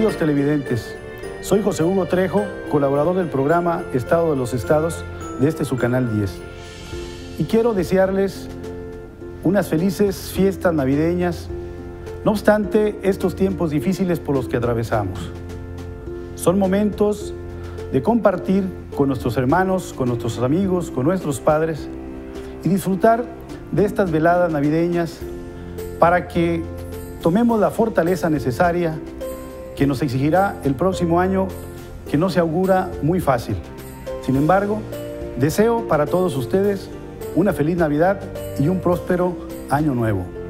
Queridos televidentes, soy José Hugo Trejo, colaborador del programa Estado de los Estados de su canal 10. Y quiero desearles unas felices fiestas navideñas, no obstante estos tiempos difíciles por los que atravesamos. Son momentos de compartir con nuestros hermanos, con nuestros amigos, con nuestros padres y disfrutar de estas veladas navideñas para que tomemos la fortaleza necesaria que nos exigirá el próximo año, que no se augura muy fácil. Sin embargo, deseo para todos ustedes una feliz Navidad y un próspero Año Nuevo.